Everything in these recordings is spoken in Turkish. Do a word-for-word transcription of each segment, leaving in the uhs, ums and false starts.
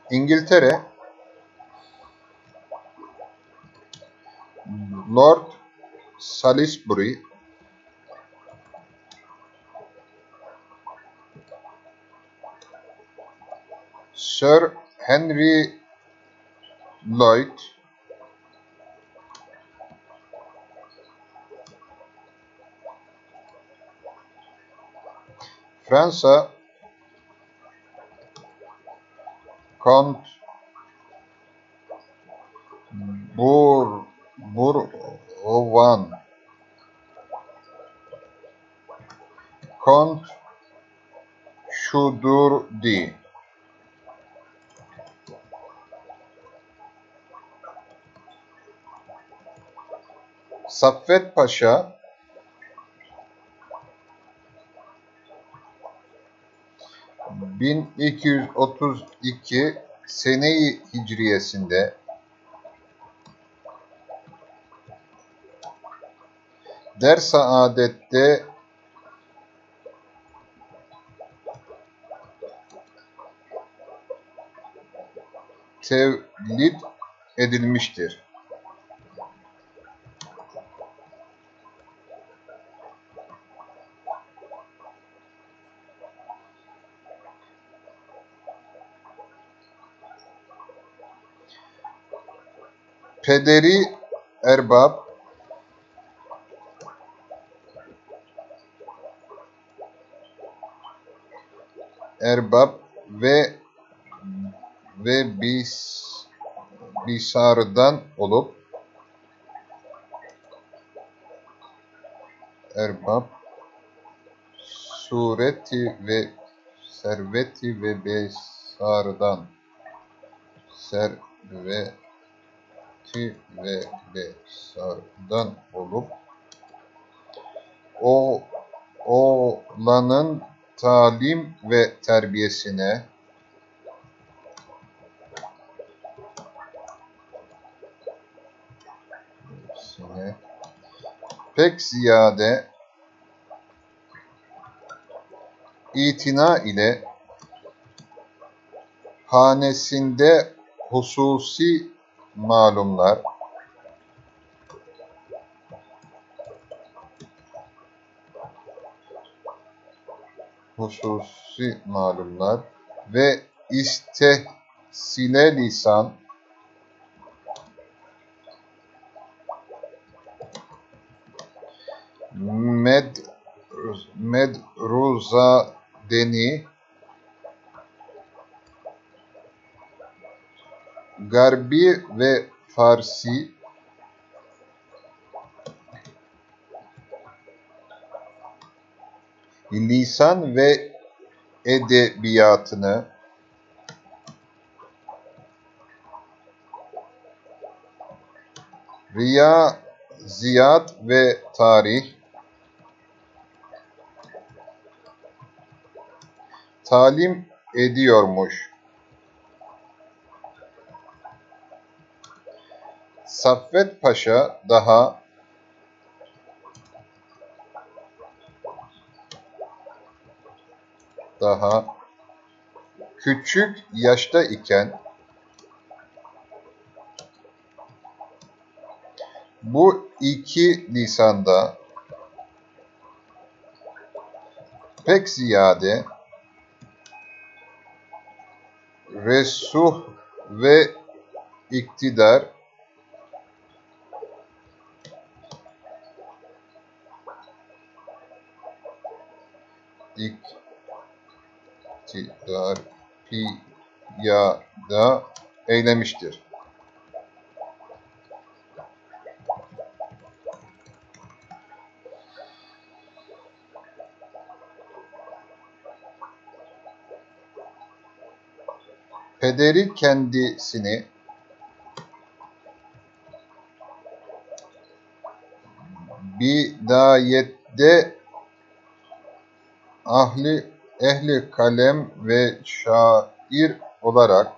İngiltere, Lord Salisbury, Sir Henry Lloyd, Fransa, Kont Bur Bourgogne, Kont Şudurdi, Saffet Paşa, bin iki yüz otuz iki sene-i hicriyesinde Der-Saadet'te tevlid edilmiştir. Pederi Erbab, Erbab ve ve Bis Bisar'dan olup Erbab, sureti ve serveti ve Besar'dan serveti ve Besar'dan olup o oğlanın talim ve terbiyesine pek ziyade itina ile hanesinde hususi malumlar hususi malumlar ve istehsile lisan med medruzadeni Garbi ve Farsi lisan ve edebiyatını riyaziyat ve tarih talim ediyormuş. Saffet Paşa daha daha küçük yaşta iken bu iki lisanda pek ziyade resuh ve iktidar iktidar piyada eylemiştir. Pederi kendisini bidayette ahli ehli kalem ve şair olarak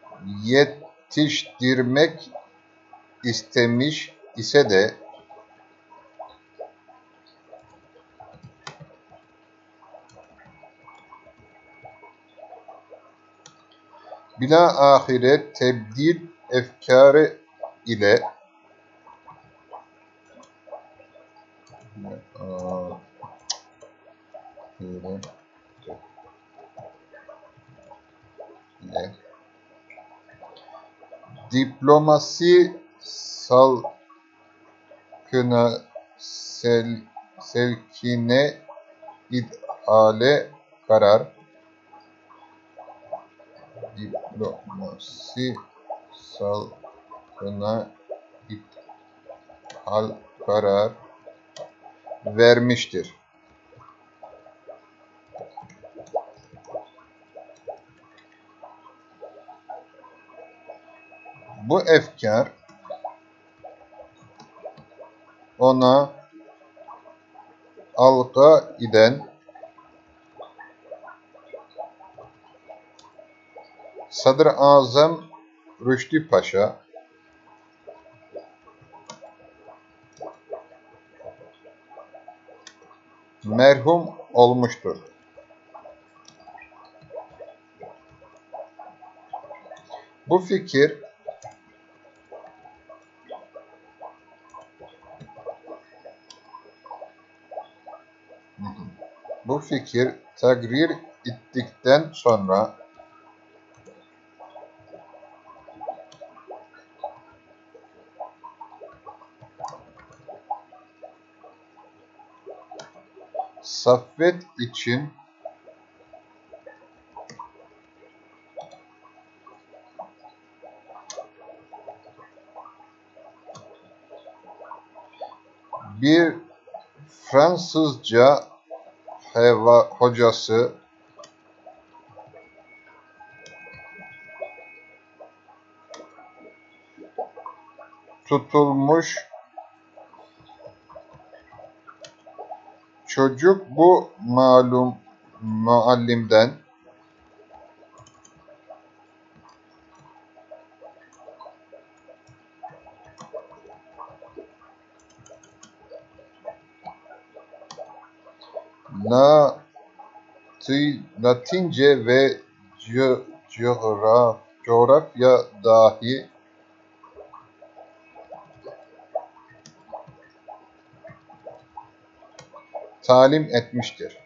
yetiştirmek istemiş ise de bilahare tebdil efkarı ile ile diplomasi salkına sel, selkine idhale karar diplomasi salkına idhal karar vermiştir. Bu efkar ona alka eden Sadr-ı-Azam Rüştü Paşa merhum olmuştur. Bu fikir bu fikir takrir ettikten sonra Saffet için bir Fransızca heva hocası tutulmuş. Çocuk bu malum muallimden La, Latince ve coğraf, coğrafya dahi talim etmiştir.